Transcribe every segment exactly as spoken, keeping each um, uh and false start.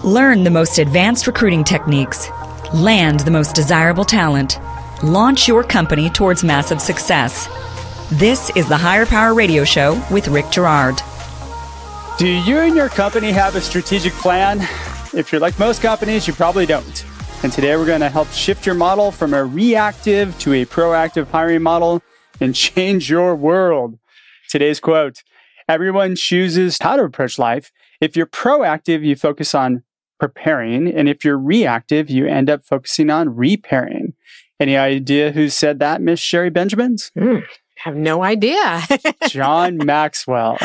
Learn the most advanced recruiting techniques. Land the most desirable talent. Launch your company towards massive success. This is the Higher Power Radio Show with Rick Girard. Do you and your company have a strategic plan? If you're like most companies, you probably don't. And today we're going to help shift your model from a reactive to a proactive hiring model and change your world. Today's quote: everyone chooses how to approach life. If you're proactive, you focus on preparing. And if you're reactive, you end up focusing on repairing. Any idea who said that, Miss Sherry Benjamins? Mm, have no idea. John Maxwell.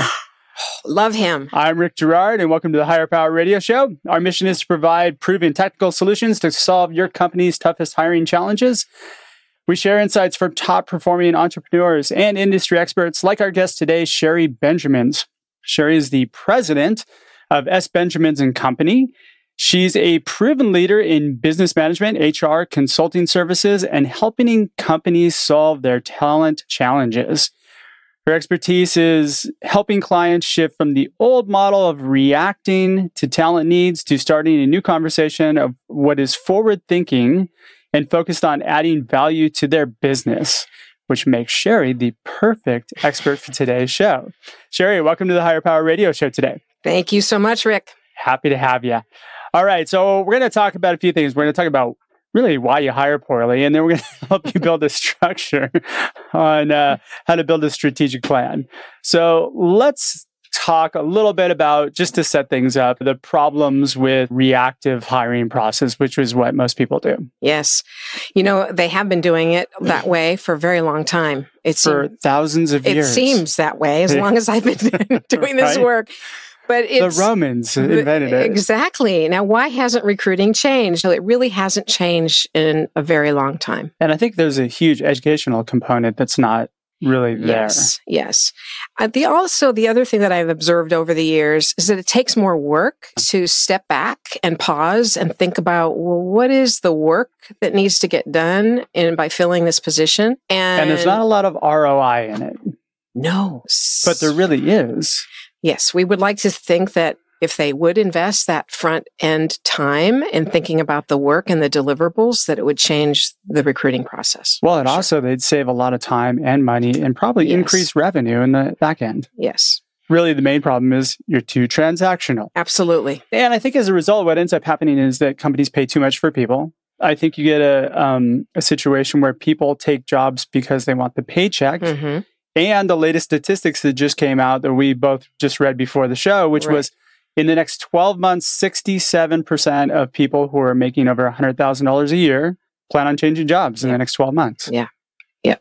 Love him. I'm Rick Girard, and welcome to the Higher Power Radio Show. Our mission is to provide proven technical solutions to solve your company's toughest hiring challenges. We share insights from top-performing entrepreneurs and industry experts like our guest today, Sherry Benjamins. Sherry is the president of S. Benjamins and Company. She's a proven leader in business management, H R, consulting services, and helping companies solve their talent challenges. Her expertise is helping clients shift from the old model of reacting to talent needs to starting a new conversation of what is forward-thinking and focused on adding value to their business, which makes Sherry the perfect expert for today's show. Sherry, welcome to the Higher Power Radio Show today. Thank you so much, Rick. Happy to have you. All right, so we're going to talk about a few things. We're going to talk about really why you hire poorly, and then we're going to help you build a structure on uh, how to build a strategic plan. So let's talk a little bit about, just to set things up, the problems with reactive hiring process, which is what most people do. Yes. You know, they have been doing it that way for a very long time. It's for thousands of it years. It seems that way, as long as I've been doing this Right? work. But it's, the Romans invented it. Exactly. Now, why hasn't recruiting changed? It really hasn't changed in a very long time. And I think there's a huge educational component that's not really there. Yes, yes. Uh, the also the other thing that I've observed over the years is that it takes more work to step back and pause and think about, well, what is the work that needs to get done in by filling this position? And, and there's not a lot of R O I in it. No. But there really is. Yes, we would like to think that if they would invest that front end time in thinking about the work and the deliverables, that it would change the recruiting process. Well, and sure. also they'd save a lot of time and money and probably Yes. increase revenue in the back end. Yes. Really, the main problem is you're too transactional. Absolutely. And I think as a result, what ends up happening is that companies pay too much for people. I think you get a, um, a situation where people take jobs because they want the paycheck. Mm-hmm. And the latest statistics that just came out that we both just read before the show, which Right. was in the next twelve months, sixty-seven percent of people who are making over one hundred thousand dollars a year plan on changing jobs in Yeah. the next twelve months. Yeah. Yeah.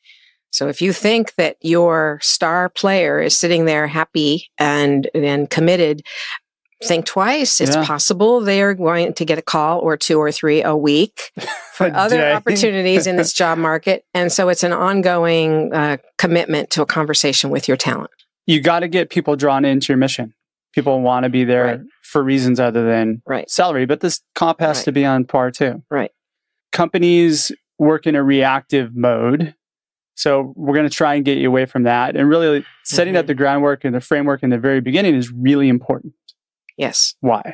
So if you think that your star player is sitting there happy and, and committed, think twice. It's Yeah. possible they are going to get a call or two or three a week for A other day. opportunities in this job market. And so it's an ongoing uh, commitment to a conversation with your talent. You got to get people drawn into your mission. People want to be there Right. for reasons other than Right. salary, but this comp has Right. to be on par too. Right. Companies work in a reactive mode. So we're going to try and get you away from that. And really setting Mhm. up the groundwork and the framework in the very beginning is really important. Yes. Why?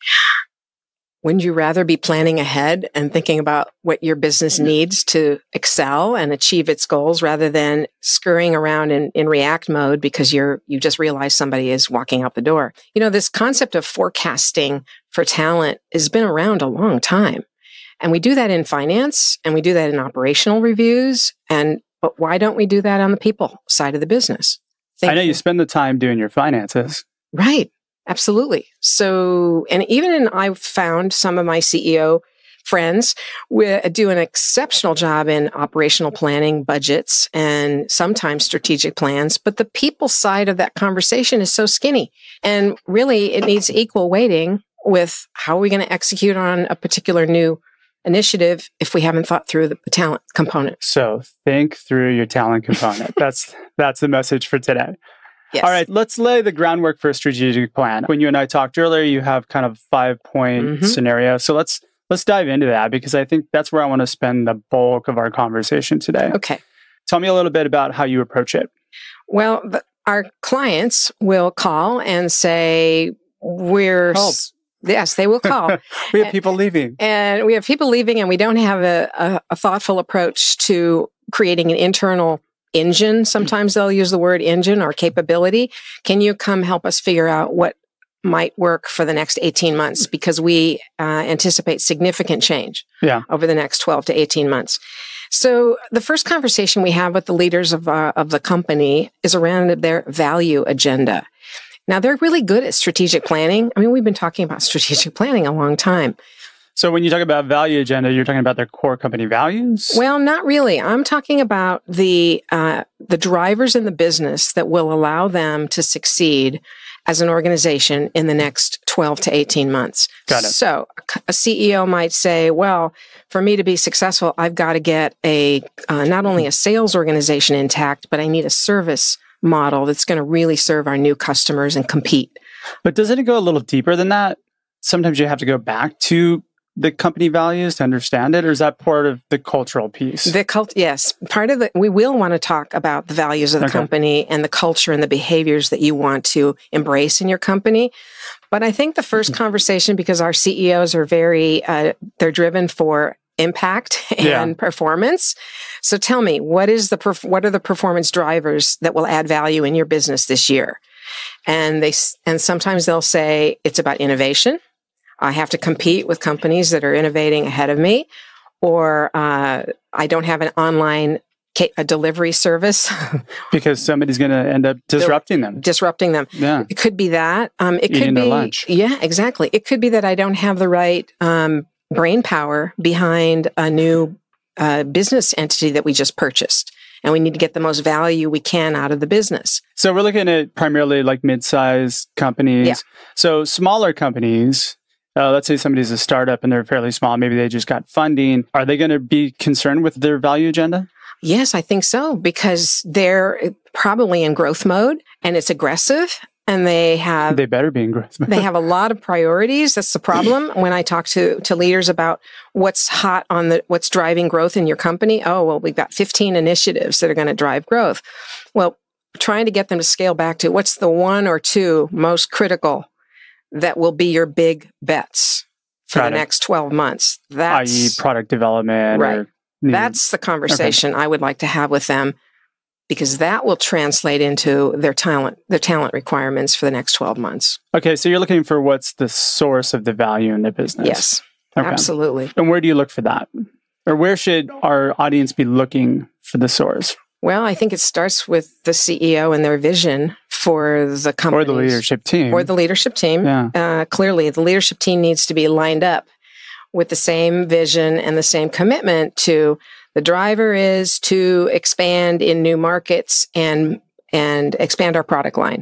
Wouldn't you rather be planning ahead and thinking about what your business needs to excel and achieve its goals rather than scurrying around in, in react mode because you're you just realized somebody is walking out the door? You know, this concept of forecasting for talent has been around a long time. And we do that in finance and we do that in operational reviews. And but why don't we do that on the people side of the business? Think, I know you spend the time doing your finances. Right. Absolutely. So, and even in, I've found some of my C E O friends wi- do an exceptional job in operational planning, budgets, and sometimes strategic plans. But the people side of that conversation is so skinny. And really, it needs equal weighting with how are we going to execute on a particular new initiative if we haven't thought through the, the talent component. So think through your talent component. that's that's the message for today. Yes. All right, let's lay the groundwork for a strategic plan. When you and I talked earlier, you have kind of five-point Mhm. scenario. So let's let's dive into that because I think that's where I want to spend the bulk of our conversation today. Okay. Tell me a little bit about how you approach it. Well, the, our clients will call and say, we're Help. s- Yes, they will call. We have people leaving. And we have people leaving, and we don't have a, a, a thoughtful approach to creating an internal engine. Sometimes they'll use the word engine or capability. Can you come help us figure out what might work for the next eighteen months? Because we uh, anticipate significant change yeah. over the next twelve to eighteen months. So the first conversation we have with the leaders of, uh, of the company is around their value agenda. Now, they're really good at strategic planning. I mean, we've been talking about strategic planning a long time. So when you talk about value agenda, you're talking about their core company values? Well, not really. I'm talking about the uh, the drivers in the business that will allow them to succeed as an organization in the next twelve to eighteen months. Got it. So a C E O might say, well, for me to be successful, I've got to get a uh, not only a sales organization intact, but I need a service model that's going to really serve our new customers and compete. But doesn't it go a little deeper than that? Sometimes you have to go back to the company values to understand it, or is that part of the cultural piece? The cult, yes. Part of the, we will want to talk about the values of the Okay. company and the culture and the behaviors that you want to embrace in your company. But I think the first conversation, because our C E Os are very, uh, they're driven for impact and Yeah. performance. So tell me, what is the, perf- what are the performance drivers that will add value in your business this year? And they, s- and sometimes they'll say it's about innovation. I have to compete with companies that are innovating ahead of me, or uh, I don't have an online ca- a delivery service. Because somebody's going to end up disrupting them. Disrupting them. Yeah. It could be that. Um, it Eating could be their lunch. Yeah, exactly. It could be that I don't have the right um, brain power behind a new uh, business entity that we just purchased, and we need to get the most value we can out of the business. So we're looking at primarily like mid-sized companies. Yeah. So smaller companies, uh, let's say somebody's a startup and they're fairly small, maybe they just got funding. Are they going to be concerned with their value agenda? Yes, I think so, because they're probably in growth mode and it's aggressive, and they have They better be in growth. they have a lot of priorities. That's the problem when I talk to, to leaders about what's hot on the, what's driving growth in your company. Oh, well, we've got fifteen initiatives that are going to drive growth. Well, trying to get them to scale back to what's the one or two most critical that will be your big bets for Got the it. next twelve months. That's that is product development. Right. Or new- That's the conversation I would like to have with them, because that will translate into their talent, their talent requirements for the next twelve months. Okay, so you're looking for what's the source of the value in the business. Yes, Okay. absolutely. And where do you look for that? Or where should our audience be looking for the source? Well, I think it starts with the C E O and their vision for the company. Or the leadership team. Or the leadership team. Yeah. Uh, clearly, the leadership team needs to be lined up with the same vision and the same commitment to the driver is to expand in new markets and and expand our product line.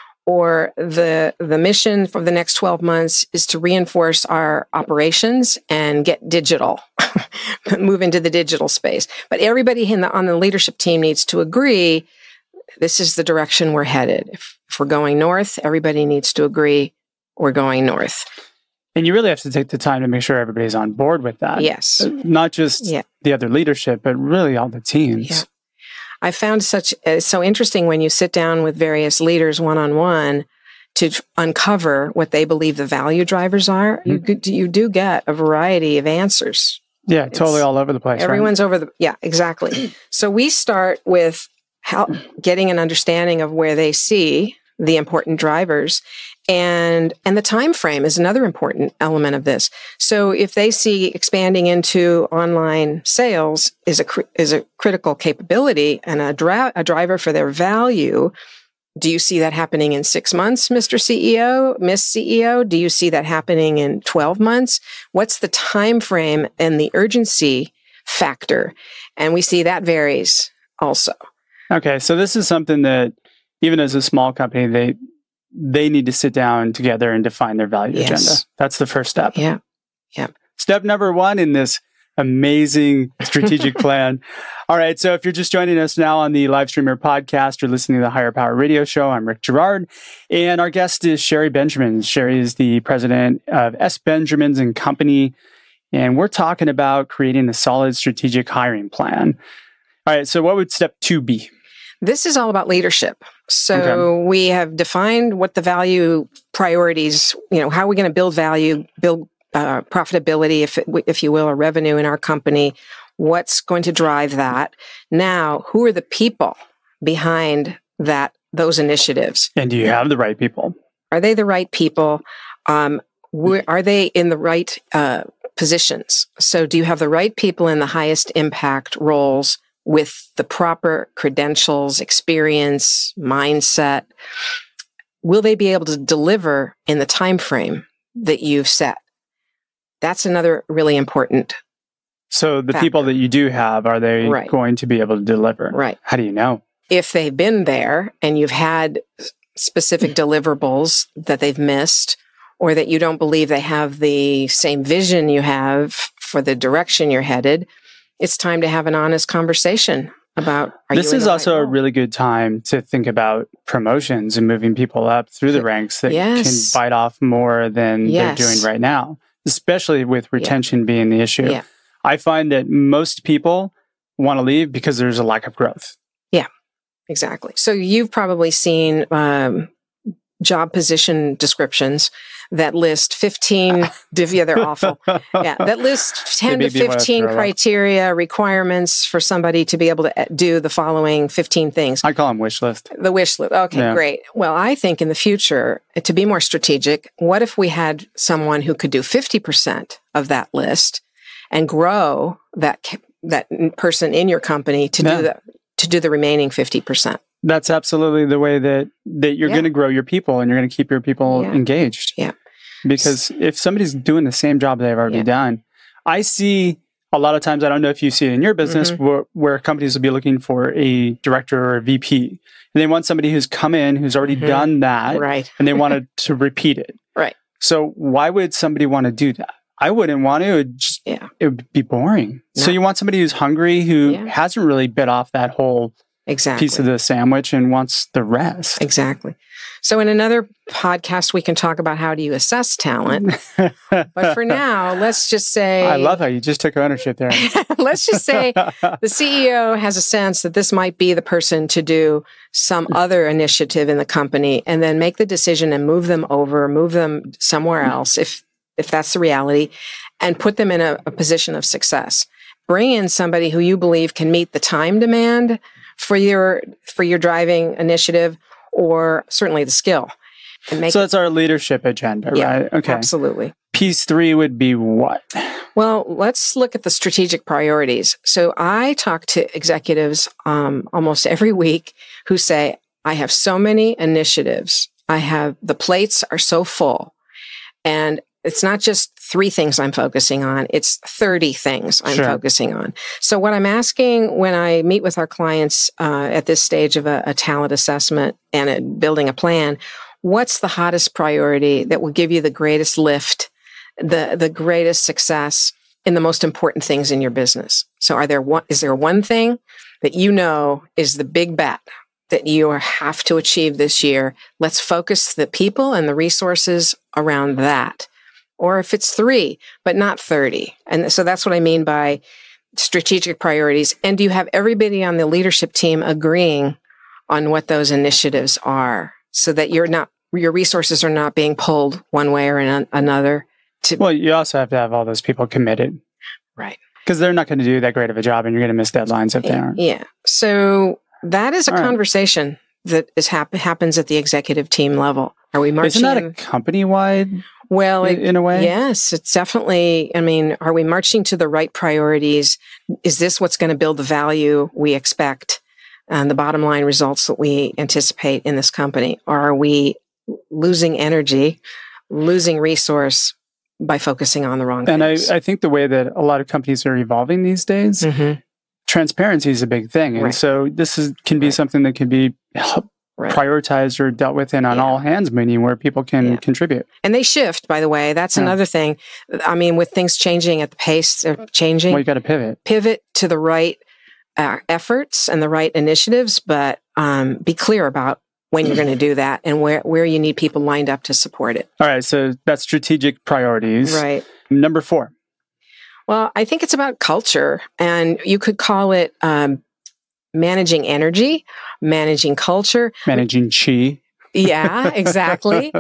Or the the mission for the next twelve months is to reinforce our operations and get digital, move into the digital space. But everybody in the, on the leadership team needs to agree this is the direction we're headed. If, if we're going north, everybody needs to agree we're going north. And you really have to take the time to make sure everybody's on board with that. Yes. Not just Yeah. the other leadership, but really all the teams. Yeah. I found such uh, so interesting when you sit down with various leaders one-on-one to tr- uncover what they believe the value drivers are. Mm-hmm. You could, you do get a variety of answers. Yeah, totally It's- all over the place. right? Everyone's over the, yeah, exactly. So we start with how, getting an understanding of where they see the important drivers, and and the time frame is another important element of this. So if they see expanding into online sales is a cr- is a critical capability and a, dra- a driver for their value, do you see that happening in six months, Mister C E O, Miss C E O? Do you see that happening in twelve months? What's the time frame and the urgency factor? And we see that varies also. Okay, so this is something that even as a small company, they they need to sit down together and define their value Yes. agenda. That's the first step. Yeah. Yeah. Step number one in this amazing strategic plan. All right, so if you're just joining us now on the live streamer podcast, you're listening to the Higher Power Radio Show. I'm Rick Girard, and our guest is Sherry Benjamin. Sherry is the president of S. Benjamins and Company, and we're talking about creating a solid strategic hiring plan. All right, so what would step two be? This is all about leadership. So Okay. we have defined what the value priorities, you know, how are we going to build value, build uh, profitability, if, it, if you will, or revenue in our company. What's going to drive that? Now, who are the people behind that, those initiatives? And do you have the right people? Are they the right people? Um, where, are they in the right uh, positions? So do you have the right people in the highest impact roles with the proper credentials, experience, mindset? Will they be able to deliver in the time frame that you've set? That's another really important. So the factor. people that you do have, are they Right. going to be able to deliver? Right. How do you know? If they've been there and you've had specific deliverables that they've missed, or that you don't believe they have the same vision you have for the direction you're headed, it's time to have an honest conversation about, are This you in is the also right a role? really good time to think about promotions and moving people up through the ranks that Yes. can bite off more than Yes. they're doing right now, especially with retention being the issue. Yeah. I find that most people want to leave because there's a lack of growth. Exactly. So you've probably seen um, job position descriptions that list fifteen, div- yeah, they're awful. Yeah, that list ten to made me wanna fifteen throw up. criteria, requirements for somebody to be able to do the following fifteen things. I call them wish list. The wish list. Okay, Yeah. great. Well, I think in the future, to be more strategic, what if we had someone who could do fifty percent of that list and grow that ca- that person in your company to Yeah. do the to do the remaining fifty percent? That's absolutely the way that, that you're Yeah. going to grow your people and you're going to keep your people Yeah. engaged. Yeah. Because if somebody's doing the same job they've already Yeah. done, I see a lot of times, I don't know if you see it in your business, Mm-hmm. where, where companies will be looking for a director or a V P. And they want somebody who's come in, who's already Mhm. done that, Right. and they wanted to repeat it. Right. So why would somebody want to do that? I wouldn't want to. It would, just, Yeah. it would be boring. No. So you want somebody who's hungry, who Yeah. hasn't really bit off that whole Exactly. piece of the sandwich and wants the rest. Exactly. So in another podcast, we can talk about how do you assess talent. But for now, let's just say, I love how you just took ownership there. let's just say the C E O has a sense that this might be the person to do some other initiative in the company, and then make the decision and move them over, move them somewhere else, if if that's the reality, and put them in a, a position of success. Bring in somebody who you believe can meet the time demand for your for your driving initiative, or certainly the skill. And make So it- that's our leadership agenda, Yeah, right? Okay. absolutely. Piece three would be what? Well, let's look at the strategic priorities. So I talk to executives um, almost every week who say, I have so many initiatives. I have, the plates are so full. And it's not just three things I'm focusing on, it's thirty things I'm Sure. focusing on. So what I'm asking when I meet with our clients uh, at this stage of a, a talent assessment and a, building a plan, what's the hottest priority that will give you the greatest lift, the the greatest success in the most important things in your business? So are there one, is there one thing that you know is the big bet that you have to achieve this year? Let's focus the people and the resources around that. Or if it's three, but not thirty. And so that's what I mean by strategic priorities. And do you have everybody on the leadership team agreeing on what those initiatives are, so that you're not, your resources are not being pulled one way or an- another? To, Well, you also have to have all those people committed, right. because they're not going to do that great of a job, and you're going to miss deadlines if they aren't. Yeah. So that is a All right. conversation that is hap- happens at the executive team level. Are we marching? Isn't that in- a company-wide Well, in, it, in a way? yes, it's definitely, I mean, are we marching to the right priorities? Is this what's going to build the value we expect and the bottom line results that we anticipate in this company? Or are we losing energy, losing resource by focusing on the wrong And I, things? I think the way that a lot of companies are evolving these days, Mhm. transparency is a big thing. And Right. so this is can be Right. something that can be help- Right. prioritized or dealt with in an Yeah. all hands meeting where people can Yeah. contribute. And they shift, by the way. That's Yeah. another thing. I mean, with things changing at the pace they're changing, Well, you got to pivot. pivot to the right uh, efforts and the right initiatives, but um, be clear about when you're going to do that and where, where you need people lined up to support it. All right. So that's strategic priorities. Right. Number four. Well, I think it's about culture, and you could call it um, managing energy, managing culture, managing chi. Yeah, exactly.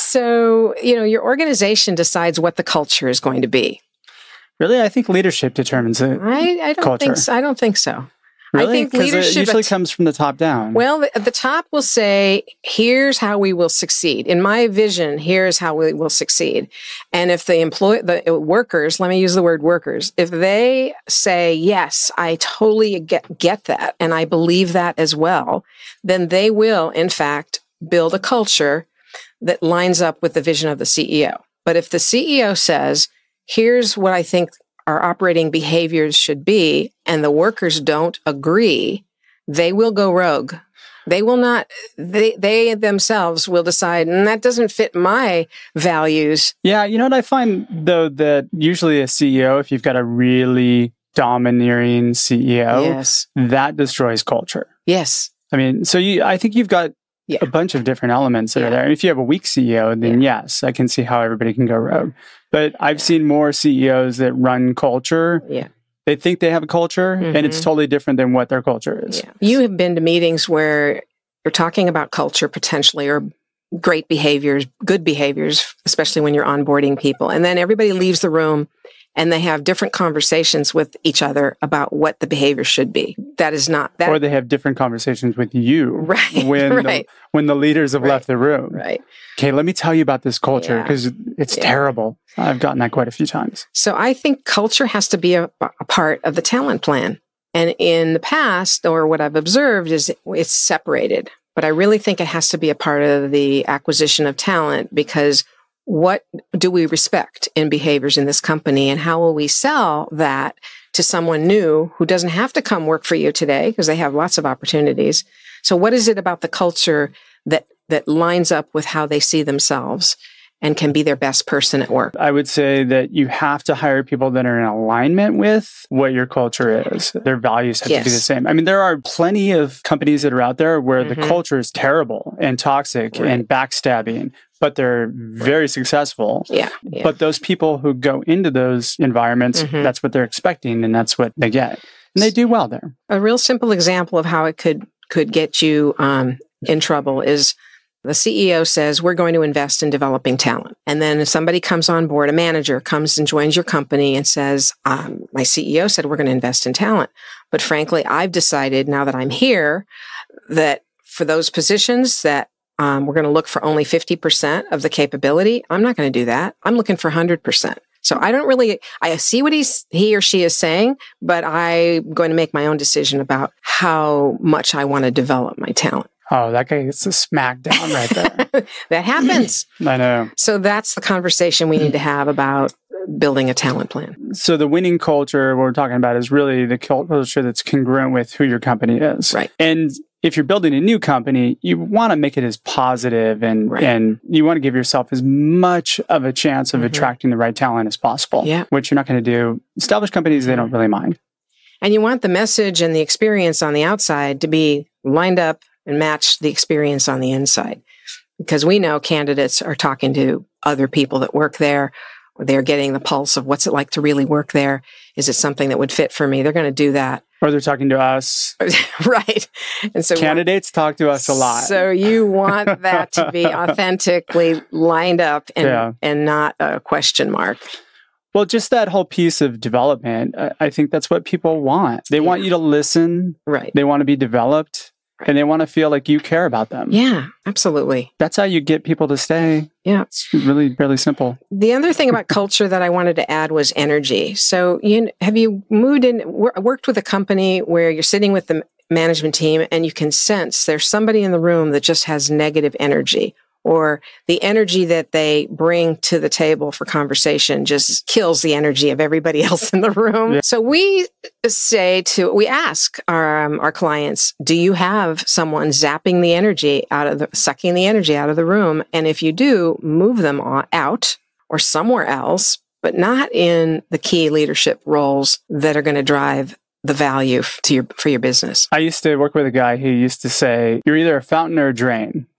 So, you know, your organization decides what the culture is going to be. Really? I think leadership determines it. I, I don't culture. think so. I don't think so. Really? I think leadership it usually comes from the top down. Well, the, the top will say, here's how we will succeed. In my vision, here's how we will succeed. And if the employee, the workers, let me use the word workers, if they say, yes, I totally get, get that, and I believe that as well, then they will, in fact, build a culture that lines up with the vision of the C E O. But if the C E O says, here's what I think our operating behaviors should be, and the workers don't agree, they will go rogue. They will not, they, they themselves will decide, and that doesn't fit my values. Yeah, you know what I find, though, that usually a C E O, if you've got a really domineering C E O, yes. that destroys culture. Yes. I mean, so you, I think you've got yeah. a bunch of different elements that yeah. are there. And if you have a weak C E O, then yeah. yes, I can see how everybody can go rogue. But I've yeah. seen more C E Os that run culture. Yeah. They think they have a culture, mm-hmm. and it's totally different than what their culture is. Yeah. You have been to meetings where you're talking about culture potentially, or great behaviors, good behaviors, especially when you're onboarding people. And then everybody leaves the room and they have different conversations with each other about what the behavior should be. That is not that. Or they have different conversations with you right, when, right. The, when the leaders have right, left the room. Right. Okay, let me tell you about this culture because yeah. it's yeah. terrible. I've gotten that quite a few times. So I think culture has to be a, a part of the talent plan. And in the past, or what I've observed, is it's separated. But I really think it has to be a part of the acquisition of talent, because what do we respect in behaviors in this company, and how will we sell that to someone new who doesn't have to come work for you today because they have lots of opportunities? So what is it about the culture that that lines up with how they see themselves and can be their best person at work? I would say that you have to hire people that are in alignment with what your culture is. Their values have yes. to be the same. I mean, there are plenty of companies that are out there where mm-hmm. the culture is terrible and toxic right. and backstabbing, but they're very right. successful. Yeah, yeah. But those people who go into those environments, mm-hmm. that's what they're expecting, and that's what they get. And they do well there. A real simple example of how it could could get you um, in trouble is the C E O says, we're going to invest in developing talent. And then if somebody comes on board, a manager comes and joins your company and says, um, my C E O said, we're going to invest in talent. But frankly, I've decided now that I'm here that for those positions that um, we're going to look for only fifty percent of the capability. I'm not going to do that. I'm looking for one hundred percent. So I don't really, I see what he's, he or she is saying, but I'm going to make my own decision about how much I want to develop my talent. Oh, that guy gets a smack down right there. That happens. I know. So that's the conversation we need to have about building a talent plan. So the winning culture, what we're talking about, is really the culture that's congruent with who your company is. Right. And if you're building a new company, you want to make it as positive and, right. and you want to give yourself as much of a chance of mm-hmm. attracting the right talent as possible, yeah. which you're not going to do. Established companies, they don't really mind. And you want the message and the experience on the outside to be lined up and match the experience on the inside. Because we know candidates are talking to other people that work there. They're getting the pulse of what's it like to really work there. Is it something that would fit for me? They're going to do that. Or they're talking to us. Right. And so candidates talk to us a lot. So you want that to be authentically lined up and, yeah. and not a question mark. Well, just that whole piece of development, I think that's what people want. They yeah. want you to listen. Right. They want to be developed. Right. And they want to feel like you care about them. Yeah, absolutely. That's how you get people to stay. Yeah. It's really, really simple. The other thing about culture that I wanted to add was energy. So you have you moved in, worked with a company where you're sitting with the management team and you can sense there's somebody in the room that just has negative energy, or the energy that they bring to the table for conversation just kills the energy of everybody else in the room. Yeah. So we say to, we ask our, um, our clients, do you have someone zapping the energy out of the, sucking the energy out of the room? And if you do, move them out or somewhere else, but not in the key leadership roles that are going to drive the value to your, for your business. I used to work with a guy who used to say, you're either a fountain or a drain.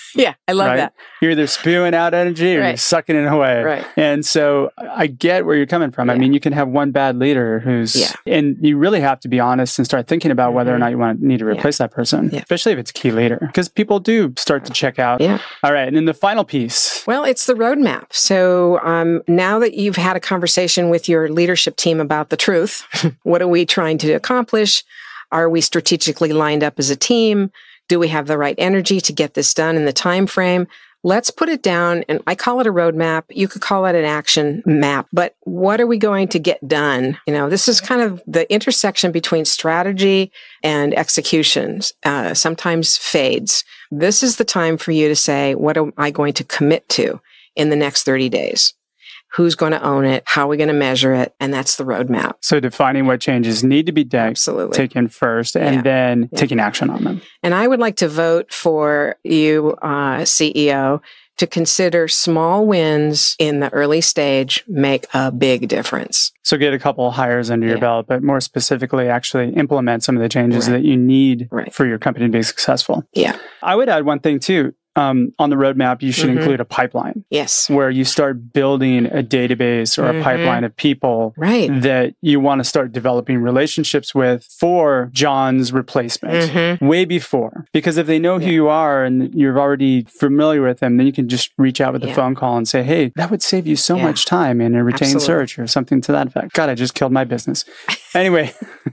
Yeah, I love right? that. You're either spewing out energy or Right. you're sucking it away. Right. And so I get where you're coming from. Yeah. I mean, you can have one bad leader who's, Yeah. and you really have to be honest and start thinking about whether or Mhm. not you want need to replace that person, Yeah. especially if it's a key leader, because people do start to check out. Yeah. All right. And then the final piece. Well, it's the roadmap. So um, now that you've had a conversation with your leadership team about the truth, what are we trying to accomplish? Are we strategically lined up as a team? Do we have the right energy to get this done in the time frame? Let's put it down, and I call it a roadmap. You could call it an action map, but what are we going to get done? You know, this is kind of the intersection between strategy and executions, uh, sometimes fades. This is the time for you to say, what am I going to commit to in the next thirty days? Who's going to own it? How are we going to measure it? And that's the roadmap. So defining what changes need to be done, Absolutely. taken first, and Yeah. then Yeah. taking action on them. And I would like to vote for you, uh, C E O, to consider small wins in the early stage make a big difference. So get a couple of hires under your Yeah. belt, but more specifically, actually implement some of the changes Right. that you need Right. for your company to be successful. Yeah. I would add one thing too. Um, on the roadmap, you should Mhm. include a pipeline Yes. where you start building a database or a Mhm. pipeline of people Right. that you want to start developing relationships with for John's replacement Mhm. way before. Because if they know who Yeah. you are and you're already familiar with them, then you can just reach out with a Yeah. phone call and say, hey, that would save you so Yeah. much time in a retained Absolutely. search or something to that effect. God, I just killed my business. Anyway.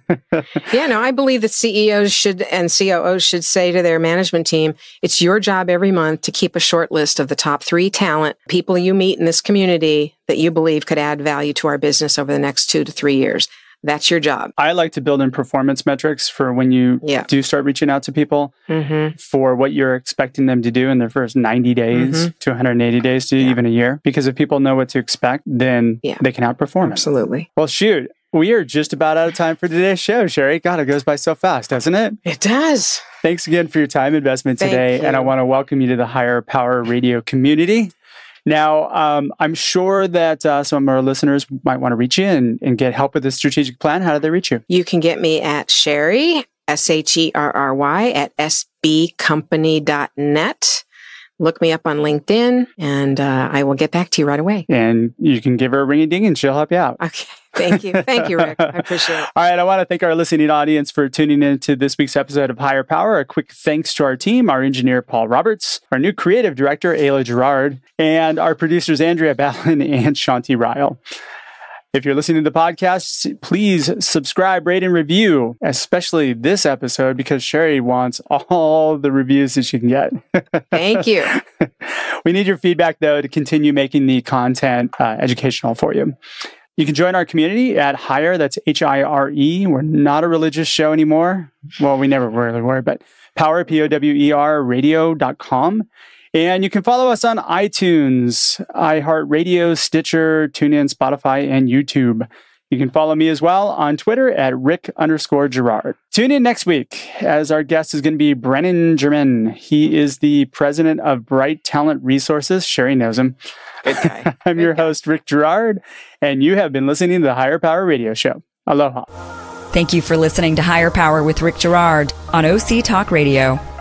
Yeah, no, I believe that C E Os should and C O Os should say to their management team, it's your job every month to keep a short list of the top three talent people you meet in this community that you believe could add value to our business over the next two to three years. That's your job. I like to build in performance metrics for when you Yeah. do start reaching out to people Mm-hmm. for what you're expecting them to do in their first ninety days Mhm. to one hundred eighty days to Yeah. even a year. Because if people know what to expect, then Yeah. they can outperform it. Absolutely. Well, shoot, we are just about out of time for today's show, Sherry. God, it goes by so fast, doesn't it? It does. Thanks again for your time investment Thank today. And I you. want to welcome you to the Higher Power Radio community. Now, um, I'm sure that uh, some of our listeners might want to reach you and, and get help with this strategic plan. How do they reach you? You can get me at Sherry, S H E R R Y, at s b company dot net. Look me up on LinkedIn, and uh, I will get back to you right away. And you can give her a ring a ding and she'll help you out. Okay. Thank you. Thank you, Rick. I appreciate it. All right. I want to thank our listening audience for tuning in to this week's episode of Higher Power. A quick thanks to our team, our engineer, Paul Roberts, our new creative director, Ayla Gerard, and our producers, Andrea Ballin and Shanti Ryle. If you're listening to the podcast, please subscribe, rate, and review, especially this episode, because Sherry wants all the reviews that she can get. Thank you. We need your feedback, though, to continue making the content uh, educational for you. You can join our community at Hire, that's H I R E. We're not a religious show anymore. Well, we never really were, but Power, P O W E R, radio dot com. And you can follow us on iTunes, iHeartRadio, Stitcher, TuneIn, Spotify, and YouTube. You can follow me as well on Twitter at Rick underscore Gerard. Tune in next week as our guest is going to be Brennan German. He is the president of Bright Talent Resources. Sherry knows him. Good guy. I'm Good your guy. host, Rick Gerard, and you have been listening to the Higher Power Radio Show. Aloha. Thank you for listening to Higher Power with Rick Gerard on O C Talk Radio.